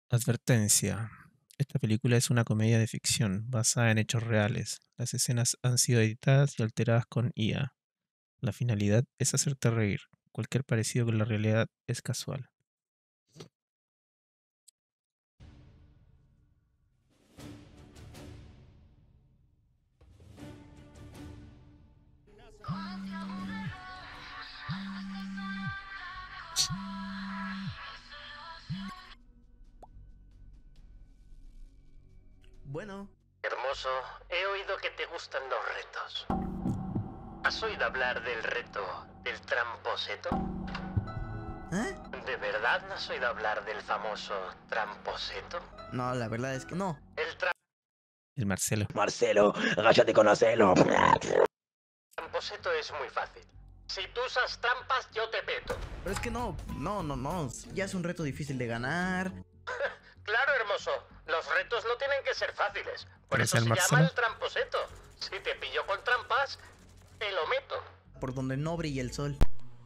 Advertencia. Esta película es una comedia de ficción basada en hechos reales. Las escenas han sido editadas y alteradas con IA. La finalidad es hacerte reír. Cualquier parecido con la realidad es casual. Bueno, Hermoso, he oído que te gustan los retos. ¿Has oído hablar del reto del tramposeto? ¿eh? ¿De verdad no has oído hablar del famoso tramposeto? No, la verdad es que no. El El Marcelo. Marcelo, agáchate con Marcelo. tramposeto es muy fácil. Si tú usas trampas, yo te peto. Pero es que no. Ya es un reto difícil de ganar. Claro, hermoso. Los retos no tienen que ser fáciles. Por ¿Pero eso es el se llama Marcelo? el tramposeto. Si te pillo con trampas, te lo meto. Por donde no brilla el sol.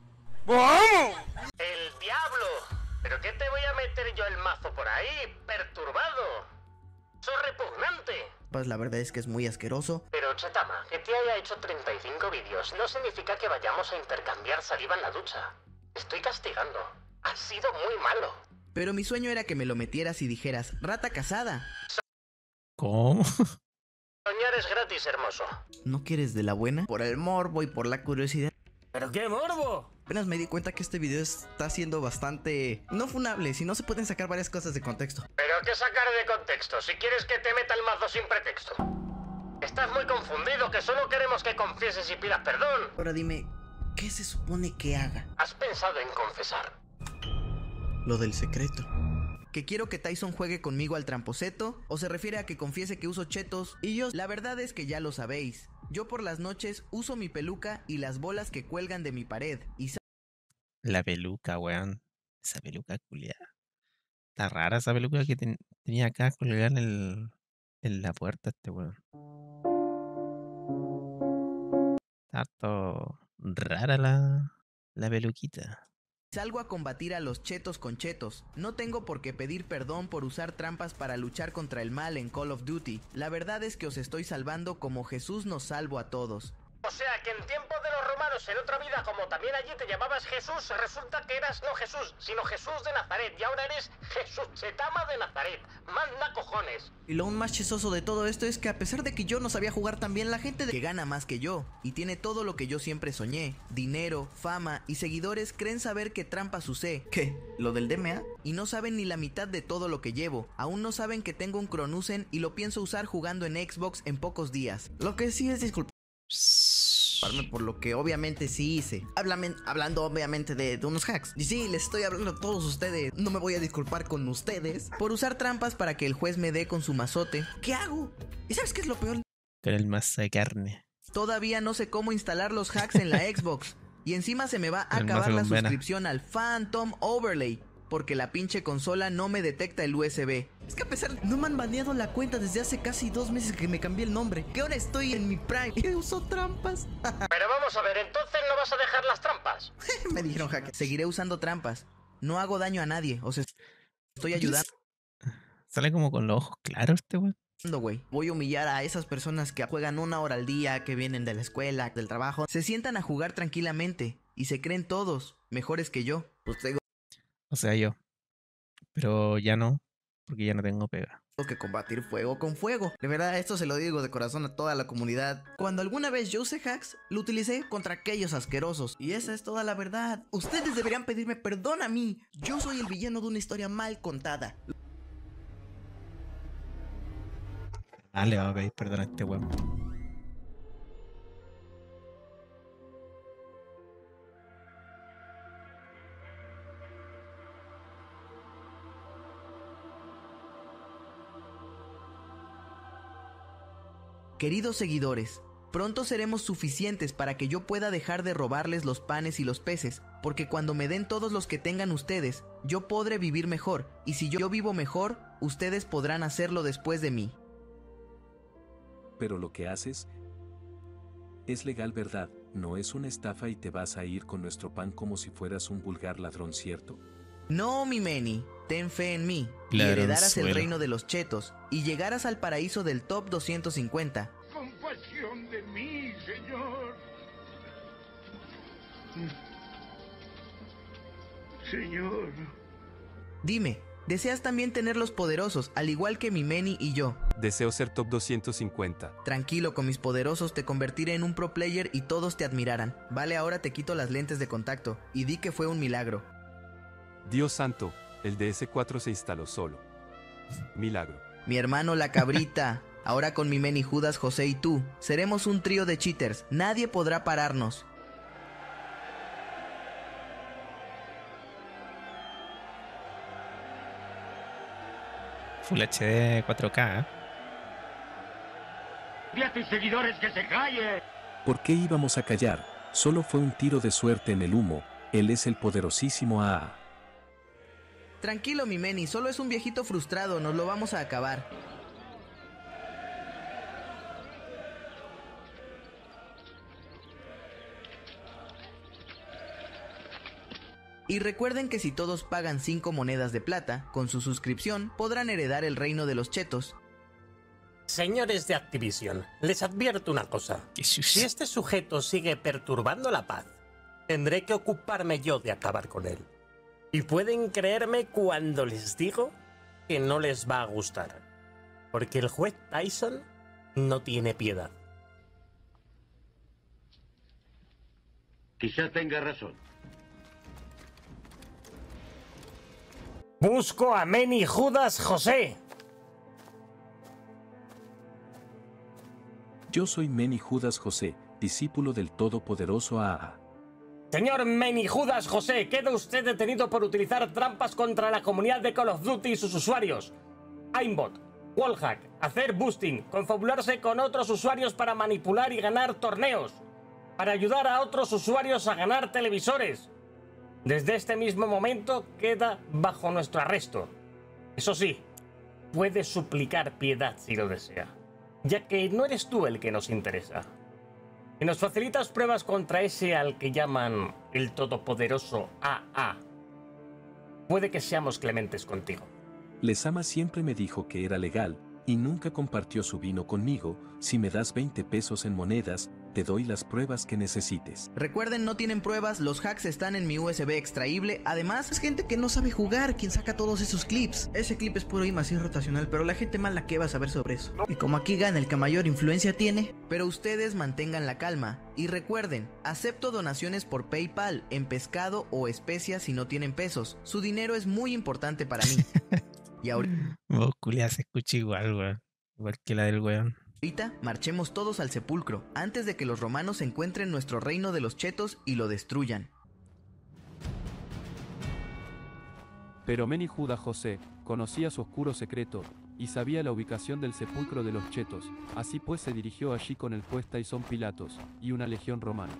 ¡El diablo! ¿Pero qué te voy a meter yo el mazo por ahí? Perturbado. ¡Sos repugnante! Pues la verdad es que es muy asqueroso. Pero Chetama, que te haya hecho 35 vídeos no significa que vayamos a intercambiar saliva en la ducha. Estoy castigando. Has sido muy malo. Pero mi sueño era que me lo metieras y dijeras, rata casada. ¿Cómo? Soñar es gratis, hermoso. ¿No quieres de la buena? Por el morbo y por la curiosidad. ¿Pero qué morbo? Apenas me di cuenta que este video está siendo bastante... no funable, si no se pueden sacar varias cosas de contexto. ¿Pero qué sacar de contexto si quieres que te meta el mazo sin pretexto? Estás muy confundido, que solo queremos que confieses y pidas perdón. Ahora dime, ¿qué se supone que haga? ¿Has pensado en confesar? Lo del secreto. ¿Que quiero que Tyson juegue conmigo al tramposeto? ¿O se refiere a que confiese que uso chetos? Y yo, la verdad es que ya lo sabéis. Yo por las noches uso mi peluca y las bolas que cuelgan de mi pared. Y La peluca, weón. Esa peluca culiada. Está rara esa peluca que tenía acá colgada en la puerta este weón. Está harto rara la peluquita. salgo a combatir a los chetos con chetos. No tengo por qué pedir perdón por usar trampas para luchar contra el mal en Call of Duty. La verdad es que os estoy salvando como Jesús nos salvó a todos. O sea que en tiempos de los romanos, en otra vida, como también allí te llamabas Jesús, resulta que eras no Jesús, sino Jesús de Nazaret. Y ahora eres Jesús Chetama de Nazaret. Manda cojones. Y lo aún más chistoso de todo esto es que a pesar de que yo no sabía jugar tan bien, la gente que gana más que yo y tiene todo lo que yo siempre soñé, dinero, fama y seguidores, creen saber qué trampas usé. ¿Qué? ¿Lo del DMA? Y no saben ni la mitad de todo lo que llevo. Aún no saben que tengo un Cronusen y lo pienso usar jugando en Xbox en pocos días. Lo que sí es disculparme por lo que obviamente sí hice. Hablando obviamente de unos hacks. Y sí, les estoy hablando a todos ustedes. No me voy a disculpar con ustedes por usar trampas para que el juez me dé con su mazote. ¿Qué hago? ¿Y sabes qué es lo peor? Con el mazo de carne. Todavía no sé cómo instalar los hacks en la Xbox. Y encima se me va a El acabar mazo la con vena. suscripción al Phantom Overlay. Porque la pinche consola no me detecta el USB. Es que a pesar no me han baneado la cuenta desde hace casi 2 meses que me cambié el nombre. Que ahora estoy en mi prime y uso trampas. Pero vamos a ver, entonces no vas a dejar las trampas. Me dijeron hacker. Seguiré usando trampas. No hago daño a nadie. O sea, estoy ayudando, Sale como con los ojos claros este weón. güey. Voy a humillar a esas personas que juegan 1 hora al día, que vienen de la escuela, del trabajo. Se sientan a jugar tranquilamente y se creen todos mejores que yo. Pues tengo O sea, yo. Pero ya no, porque ya no tengo pega. que combatir fuego con fuego. De verdad, esto se lo digo de corazón a toda la comunidad. Cuando alguna vez yo usé hacks, lo utilicé contra aquellos asquerosos. Y esa es toda la verdad. Ustedes deberían pedirme perdón a mí. Yo soy el villano de una historia mal contada. Ah, le vamos a pedir perdón a este weón. Queridos seguidores, pronto seremos suficientes para que yo pueda dejar de robarles los panes y los peces, porque cuando me den todos los que tengan ustedes, yo podré vivir mejor, y si yo vivo mejor, ustedes podrán hacerlo después de mí. Pero lo que haces es legal, ¿verdad? No es una estafa y te vas a ir con nuestro pan como si fueras un vulgar ladrón, ¿cierto? No, mi Meni, ten fe en mí, y heredarás el Ladronzuelo. reino de los chetos, y llegarás al paraíso del top 250. Compasión de mí, señor. Señor. Dime, ¿deseas también tenerlos poderosos, al igual que mi Meni y yo? Deseo ser top 250. Tranquilo, con mis poderosos te convertiré en un pro player y todos te admirarán. Vale, ahora te quito las lentes de contacto, y di que fue un milagro. Dios santo, el DS4 se instaló solo. Milagro. Mi hermano la cabrita. Ahora con mi Meni, Judas, José y tú, seremos un trío de cheaters. Nadie podrá pararnos. Full HD 4K, ¿eh? Di a tus seguidores que se callen. ¿Por qué íbamos a callar? Solo fue un tiro de suerte en el humo. Él es el poderosísimo AA. Tranquilo, mi Meni, solo es un viejito frustrado, nos lo vamos a acabar. Y recuerden que si todos pagan 5 monedas de plata, con su suscripción podrán heredar el reino de los chetos. Señores de Activision, les advierto una cosa. Qué Si sucio. este sujeto sigue perturbando la paz, tendré que ocuparme yo de acabar con él. Y pueden creerme cuando les digo que no les va a gustar. Porque el juez Tyson no tiene piedad. Quizá tenga razón. Busco a Meni Judas José. Yo soy Meni Judas José, discípulo del todopoderoso AA. Señor Meni Judas José, queda usted detenido por utilizar trampas contra la comunidad de Call of Duty y sus usuarios. Aimbot, wallhack, hacer boosting, confabularse con otros usuarios para manipular y ganar torneos, para ayudar a otros usuarios a ganar televisores. Desde este mismo momento queda bajo nuestro arresto. Eso sí, puede suplicar piedad si lo desea, ya que no eres tú el que nos interesa. Y nos facilitas pruebas contra ese al que llaman el todopoderoso AA. Puede que seamos clementes contigo. Lesama siempre me dijo que era legal, y nunca compartió su vino conmigo. Si me das 20 pesos en monedas, te doy las pruebas que necesites. Recuerden, no tienen pruebas, los hacks están en mi USB extraíble. Además, es gente que no sabe jugar quien saca todos esos clips. Ese clip es puro y así rotacional, pero la gente mala, ¿qué va a saber sobre eso? Y como aquí gana el que mayor influencia tiene. Pero ustedes mantengan la calma. Y recuerden, acepto donaciones por PayPal, en pescado o especias si no tienen pesos. Su dinero es muy importante para mí. Y ahorita Vos, culiá, se escucha igual, weón. Igual que la del weón. marchemos todos al sepulcro, antes de que los romanos encuentren nuestro reino de los chetos y lo destruyan. Pero Meni Judas José conocía su oscuro secreto y sabía la ubicación del sepulcro de los chetos. Así pues se dirigió allí con el juez Tyson Pilatos y una legión romana.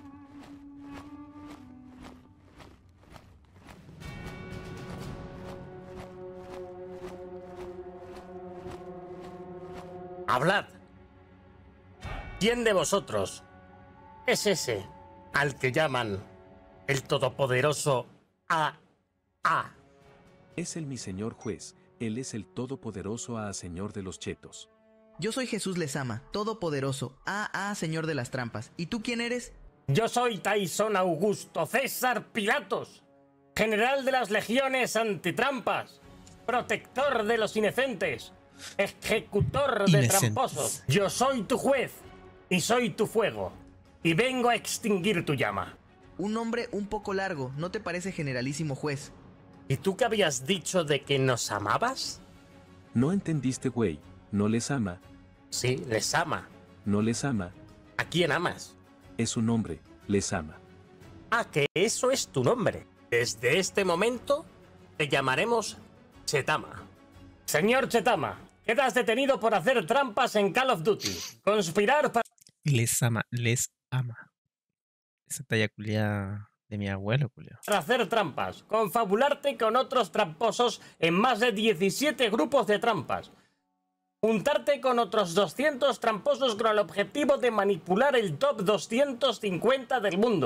¡Hablad! ¿Quién de vosotros es ese al que llaman el todopoderoso AA? Es el mi señor juez, él es el todopoderoso AA señor de los chetos. Yo soy Jesús Lesama, todopoderoso, señor de las trampas. ¿Y tú quién eres? Yo soy Tyson Augusto César Pilatos, general de las legiones antitrampas, protector de los inocentes, ejecutor de Inocentes. tramposos. Yo soy tu juez y soy tu fuego, y vengo a extinguir tu llama. Un nombre un poco largo, ¿no te parece, generalísimo juez? ¿Y tú qué habías dicho de que nos amabas? No entendiste, güey, no les ama, Sí, les ama. no les ama, ¿A quién amas? es su nombre, les ama. Ah, que eso es tu nombre. Desde este momento te llamaremos Chetama. Señor Chetama, quedas detenido por hacer trampas en Call of Duty. Conspirar para Les ama, les ama. Esa talla culiá de mi abuelo, culiá. hacer trampas. Confabularte con otros tramposos en más de 17 grupos de trampas. Juntarte con otros 200 tramposos con el objetivo de manipular el top 250 del mundo.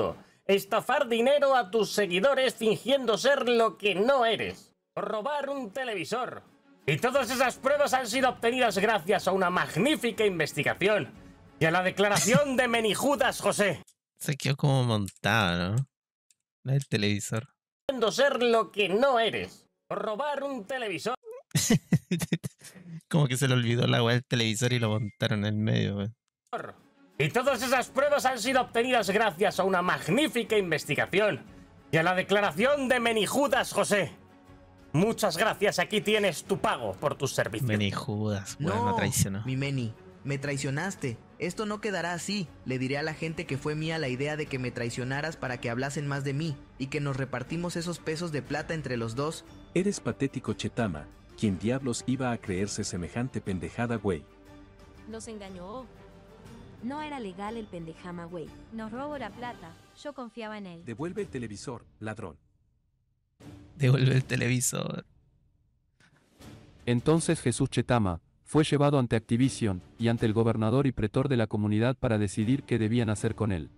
estafar dinero a tus seguidores fingiendo ser lo que no eres, robar un televisor. Y todas esas pruebas han sido obtenidas gracias a una magnífica investigación y a la declaración de Menijudas José. Se quedó como montado, ¿no? El televisor. Fingiendo ser lo que no eres, robar un televisor. Como que se le olvidó la weá del televisor y lo montaron en el medio, weón. Y todas esas pruebas han sido obtenidas gracias a una magnífica investigación y a la declaración de Menijudas José. Muchas gracias, aquí tienes tu pago por tus servicios. Menijudas, weón, no traicionó. Mi Meni, me traicionaste. Esto no quedará así. Le diré a la gente que fue mía la idea de que me traicionaras para que hablasen más de mí y que nos repartimos esos pesos de plata entre los dos. Eres patético, Chetama. ¿Quién diablos iba a creerse semejante pendejada, güey? Nos engañó. No era legal el pendejama, güey. Nos robó la plata. Yo confiaba en él. Devuelve el televisor, ladrón. Devuelve el televisor. Entonces Jesús Chetama fue llevado ante Activision y ante el gobernador y pretor de la comunidad para decidir qué debían hacer con él.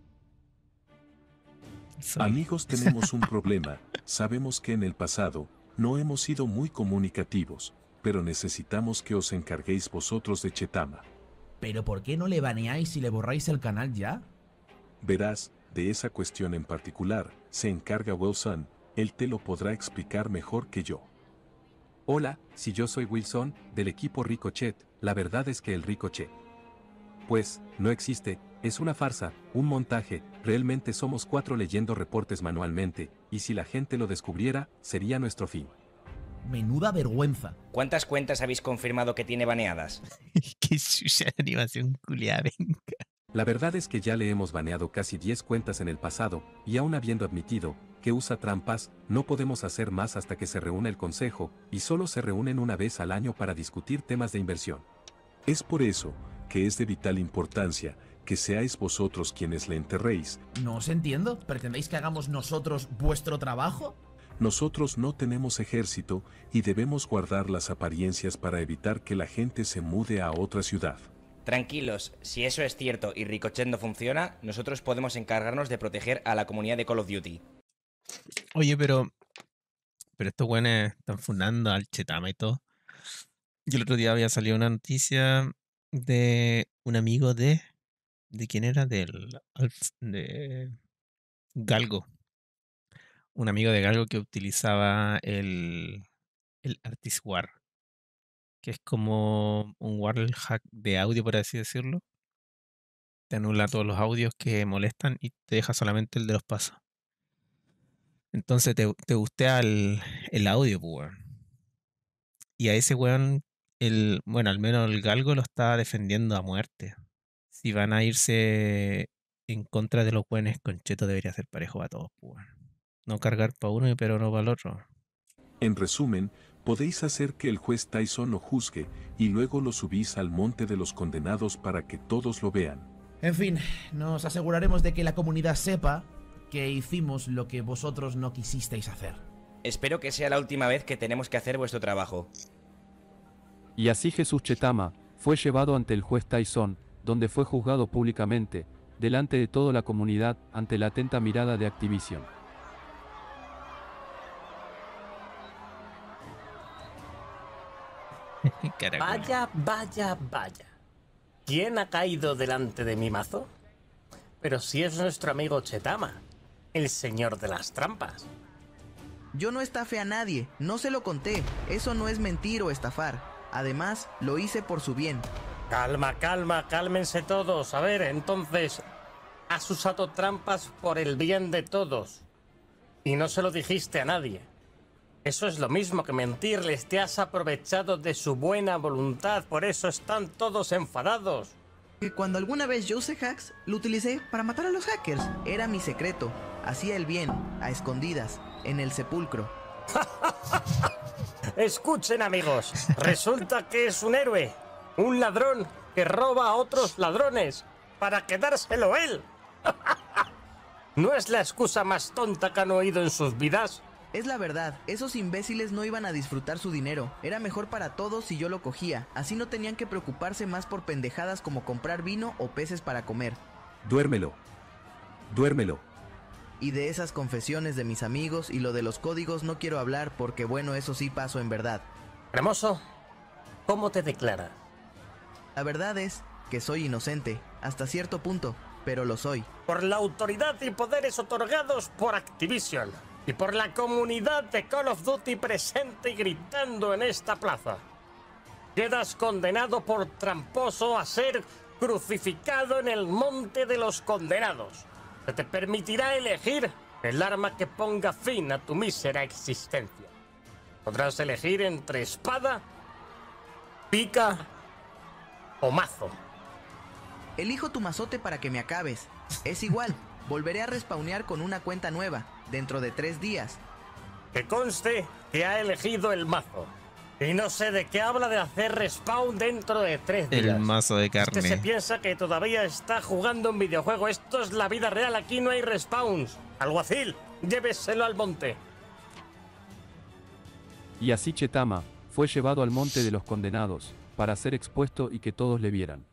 Amigos, tenemos un problema. Sabemos que en el pasado no hemos sido muy comunicativos, pero necesitamos que os encarguéis vosotros de Chetama. ¿Pero por qué no le baneáis y le borráis el canal ya? Verás, de esa cuestión en particular, se encarga Wilson. Él te lo podrá explicar mejor que yo. Hola, si yo soy Wilson, del equipo Ricochet, la verdad es que el Ricochet, pues, no existe, es una farsa, un montaje, realmente somos 4 leyendo reportes manualmente, y si la gente lo descubriera, sería nuestro fin. Menuda vergüenza. ¿Cuántas cuentas habéis confirmado que tiene baneadas? Qué suya de animación culiada, venga. La verdad es que ya le hemos baneado casi 10 cuentas en el pasado, y aún habiendo admitido que usa trampas, no podemos hacer más hasta que se reúna el consejo, y solo se reúnen una vez al año para discutir temas de inversión. Es por eso que es de vital importancia que seáis vosotros quienes le enterréis. No os entiendo. ¿Pretendéis que hagamos nosotros vuestro trabajo? Nosotros no tenemos ejército y debemos guardar las apariencias para evitar que la gente se mude a otra ciudad. Tranquilos, si eso es cierto y Ricochet no funciona, nosotros podemos encargarnos de proteger a la comunidad de Call of Duty. Oye, pero estos güeyes están fundando al Chetama y todo. Yo el otro día había salido una noticia de un amigo de quién era, de Galgo. Un amigo de Galgo que utilizaba el Artist War, que es como un wallhack de audio, por así decirlo. Te anula todos los audios que molestan y te deja solamente el de los pasos. Entonces te gustea el audio, pues, weón. Y a ese weón, bueno, al menos el Galgo lo está defendiendo a muerte. Si van a irse en contra de los buenos, Concheto debería ser parejo a todos, pues, weón. No cargar para uno pero no para el otro. En resumen, podéis hacer que el juez Tyson lo juzgue y luego lo subís al monte de los condenados para que todos lo vean. En fin, nos aseguraremos de que la comunidad sepa que hicimos lo que vosotros no quisisteis hacer. Espero que sea la última vez que tenemos que hacer vuestro trabajo. Y así Jesús Chetama fue llevado ante el juez Tyson, donde fue juzgado públicamente, delante de toda la comunidad, ante la atenta mirada de Activision. Vaya, vaya, vaya. ¿Quién ha caído delante de mi mazo? Pero si es nuestro amigo Chetama, el señor de las trampas. Yo no estafé a nadie, no se lo conté. Eso no es mentir o estafar. Además, lo hice por su bien. Calma, calma, cálmense todos. A ver, entonces, has usado trampas por el bien de todos. Y no se lo dijiste a nadie. Eso es lo mismo que mentirles. Te has aprovechado de su buena voluntad. Por eso están todos enfadados. Cuando alguna vez yo usé hacks, lo utilicé para matar a los hackers. Era mi secreto. Hacía el bien, a escondidas, en el sepulcro. Escuchen, amigos. Resulta que es un héroe. Un ladrón que roba a otros ladrones para quedárselo él. ¿No es la excusa más tonta que han oído en sus vidas? Es la verdad, esos imbéciles no iban a disfrutar su dinero. Era mejor para todos si yo lo cogía. Así no tenían que preocuparse más por pendejadas como comprar vino o peces para comer. Duérmelo. Duérmelo. Y de esas confesiones de mis amigos y lo de los códigos no quiero hablar porque bueno, eso sí pasó en verdad. Hermoso, ¿cómo te declara? La verdad es que soy inocente, hasta cierto punto, pero lo soy. Por la autoridad y poderes otorgados por Activision y por la comunidad de Call of Duty presente y gritando en esta plaza, quedas condenado por tramposo a ser crucificado en el monte de los condenados. Se te permitirá elegir el arma que ponga fin a tu mísera existencia. Podrás elegir entre espada, pica o mazo. Elijo tu mazote para que me acabes. Es igual, volveré a respawnear con una cuenta nueva, dentro de 3 días. Que conste que ha elegido el mazo. Y no sé de qué habla de hacer respawn dentro de 3 días. El mazo de carne. Es que se piensa que todavía está jugando un videojuego. Esto es la vida real, aquí no hay respawns. Alguacil, lléveselo al monte. Y así Chetama fue llevado al monte de los condenados, para ser expuesto y que todos le vieran.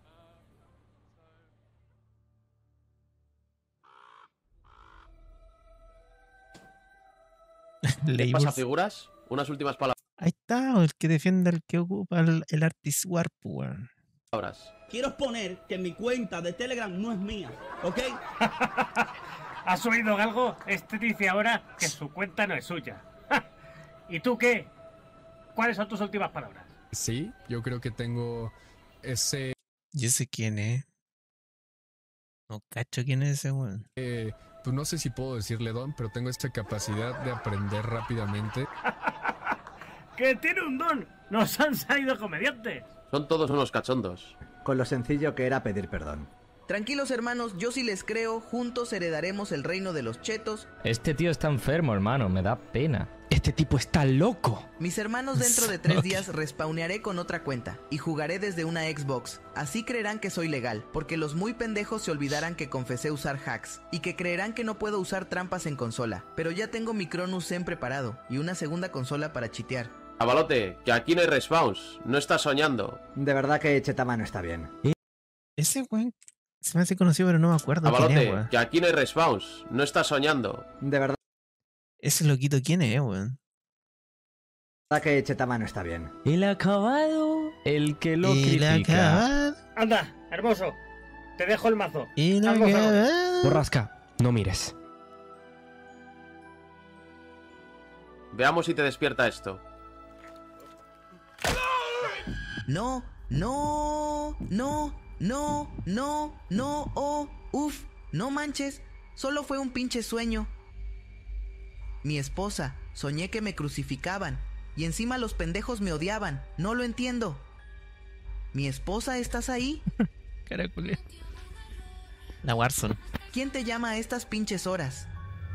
¿Qué pasa, figuras? Unas últimas palabras. Ahí está, el que defiende al que ocupa el Artis Warp, weón. Quiero exponer que mi cuenta de Telegram no es mía, ¿ok? ¿Has oído algo? Este dice ahora que su cuenta no es suya. ¿Y tú qué? ¿Cuáles son tus últimas palabras? Sí, yo creo que tengo ese... Yo sé quién es. No cacho quién es ese weón. Pues no sé si puedo decirle don, pero tengo esta capacidad de aprender rápidamente. ¡Que tiene un don! ¡Nos han salido comediantes! Son todos unos cachondos. Con lo sencillo que era pedir perdón. Tranquilos hermanos, yo sí les creo, juntos heredaremos el reino de los chetos. Este tío está enfermo, hermano, me da pena. Este tipo está loco. Mis hermanos, dentro de 3 días respawnearé con otra cuenta y jugaré desde una Xbox. Así creerán que soy legal, porque los muy pendejos se olvidarán que confesé usar hacks y que creerán que no puedo usar trampas en consola. Pero ya tengo mi Cronus Zen preparado y una segunda consola para chitear. Avalote, que aquí no hay respawns, no estás soñando. De verdad que Chetama no está bien. Ese weón se me hace conocido, pero no me acuerdo quién es, Avalote, weón. que aquí no hay respawns, no estás soñando. De verdad Ese loquito, ¿quién es, weón? que Chetama no está bien. El acabado, el que lo El critica. acabado. Anda, hermoso, te dejo el mazo. El Algo solo. acabado. Borrasca, no mires. Veamos si te despierta esto. No, no, no, no, no, no, oh, uf, no manches, solo fue un pinche sueño. Mi esposa, soñé que me crucificaban y encima los pendejos me odiaban, no lo entiendo. Mi esposa, ¿estás ahí? Caracolea. La Warzone. ¿Quién te llama a estas pinches horas?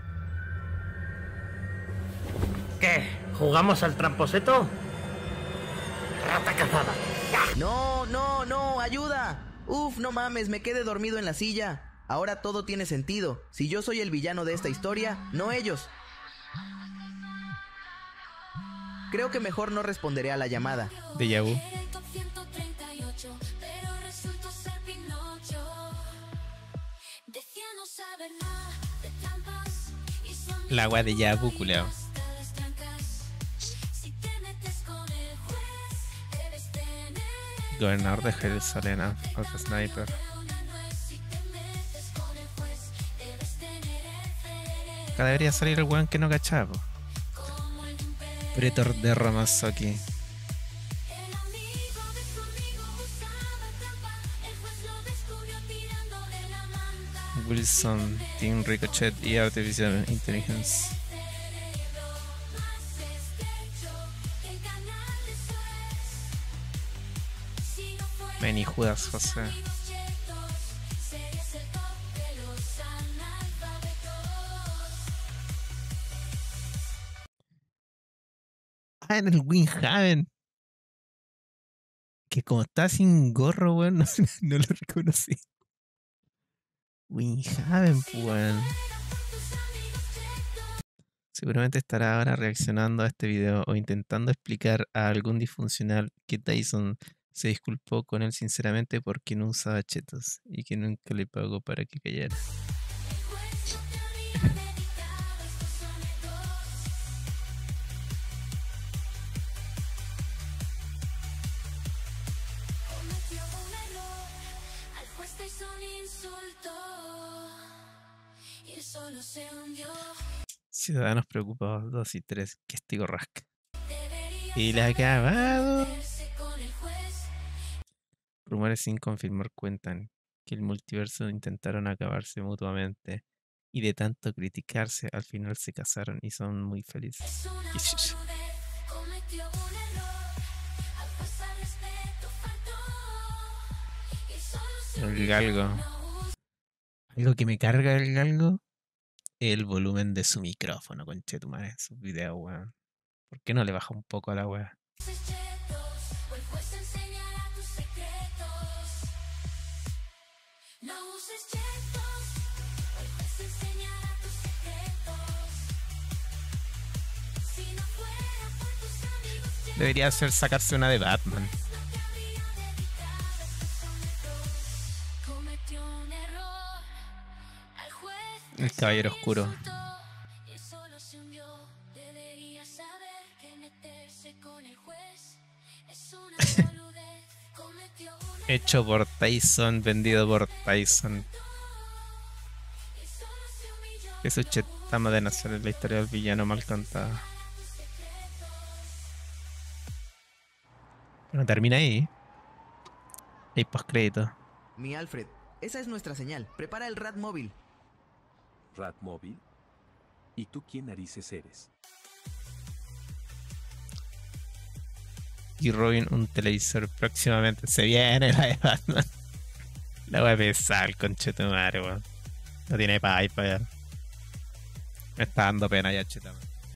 ¿Qué? ¿Jugamos al tramposeto? Rata cazada. No, no, no, ayuda. Uf, no mames, me quedé dormido en la silla. Ahora todo tiene sentido. Si yo soy el villano de esta historia, no ellos. Creo que mejor no responderé a la llamada. Déjà vu. La agua de Déjà vu, culeo. Gobernador de Jerusalén, Alpha Sniper. Acá debería salir el weón que no cachaba. Pretor de Ramazzotti. Wilson, Team Ricochet y Artificial Intelligence. Vení, Judas José. Ah, en el Windhaven. Que como está sin gorro, weón, no lo reconocí. Windhaven, weón. Seguramente estará ahora reaccionando a este video o intentando explicar a algún disfuncional que Tyson se disculpó con él sinceramente porque no usaba chetos y que nunca le pagó para que callara. Ciudadanos preocupados 2 y 3. Castigo rasca. El acabado. Rumores sin confirmar cuentan que el multiverso intentaron acabarse mutuamente y de tanto criticarse al final se casaron y son muy felices. El galgo. Algo que me carga el galgo, el volumen de su micrófono, conchetumare, en sus videos, weón. ¿Por qué no le baja un poco a la weá? Debería ser sacarse una de Batman. El caballero oscuro. Hecho por Tyson, vendido por Tyson. Eso Chetama de nacer en la historia del villano mal contada. Bueno, termina ahí. Hay postcrédito. Mi Alfred, esa es nuestra señal. Prepara el Rat móvil. ¿Rat móvil? ¿Y tú quién narices eres? Y Robin, un televisor próximamente. Se viene la de Batman. La voy a pesar, el conchetumare, weón. No tiene pipe ya. Me está dando pena ya, Chetama.